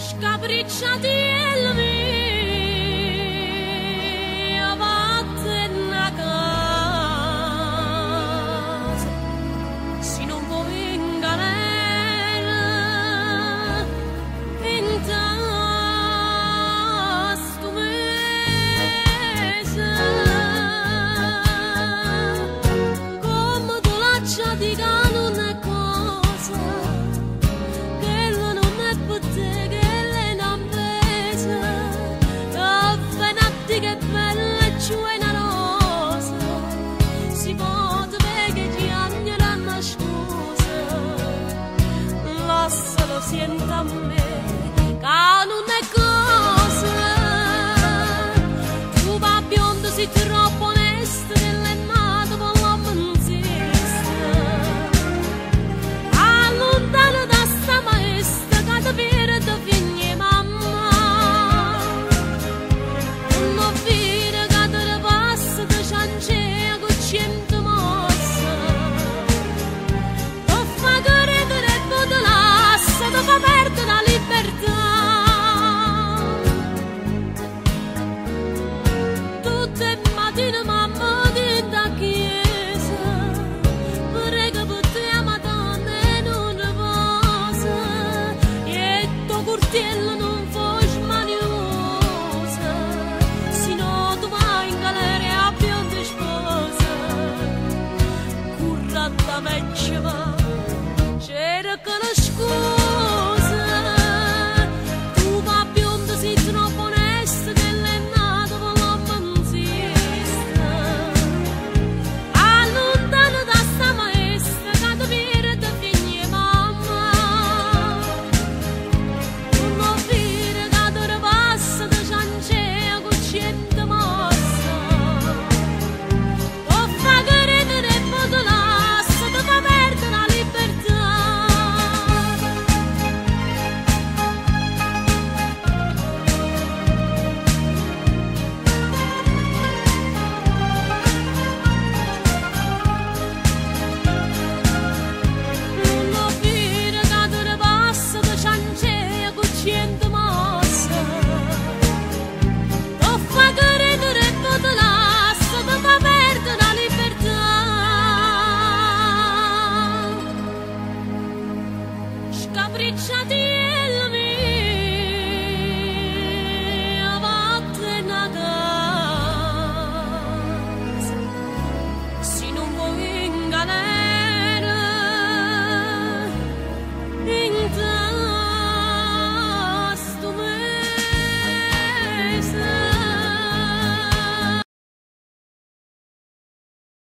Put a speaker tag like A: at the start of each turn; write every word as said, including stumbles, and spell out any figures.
A: scapricciati il mio vatte una casa si non vuoi in galera in tasto mese come tu lascia di cano una cosa che non è per te che che bella e c'è una rosa si può vedere che ti agneranno scusa lascialo sienta a me